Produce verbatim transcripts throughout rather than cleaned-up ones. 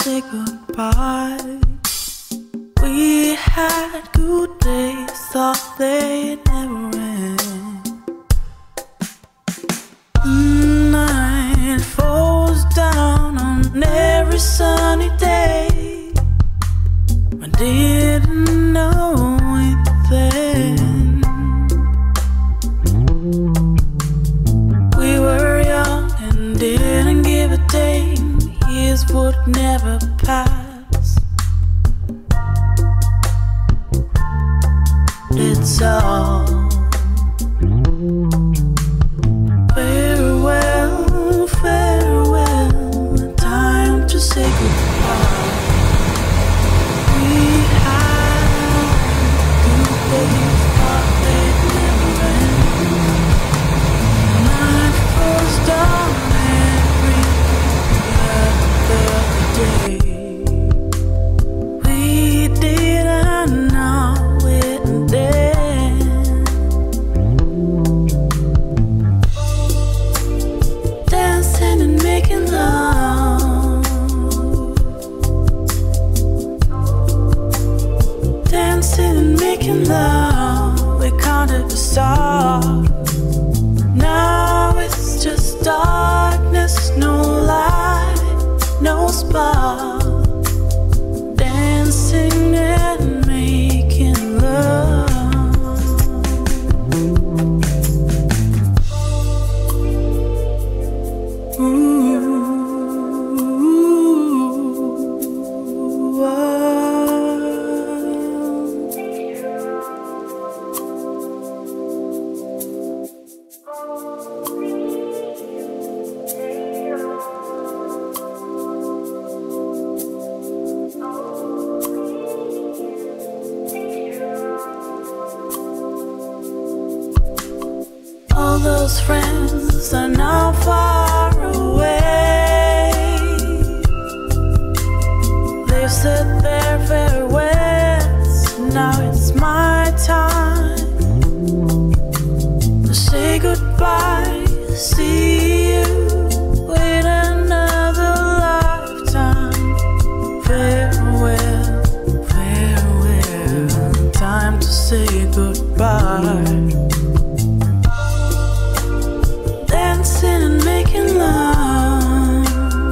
say goodbye. We had good days, thought they'd never end. Night falls down on every sunny day. I didn't know it then. We were young and didn't give a damn. Years would never pass. It's all farewell, farewell, time to say goodbye. We had good days, but they'd never end. Night falls down every other day. We didn't know it then. Dancing and making love, dancing and making love. We counted the stars. Now it's just darkness, no light, no spark. Dancing and making love. Ooh, ah. All those friends are now far away. They've said their farewells. Now it's my time to say goodbye. See you in another lifetime. Farewell, farewell, time to say goodbye. Dancing and making love,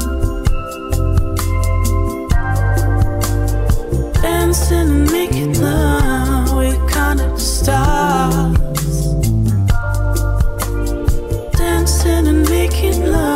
dancing and making love. We counted the stars. Dancing and making love.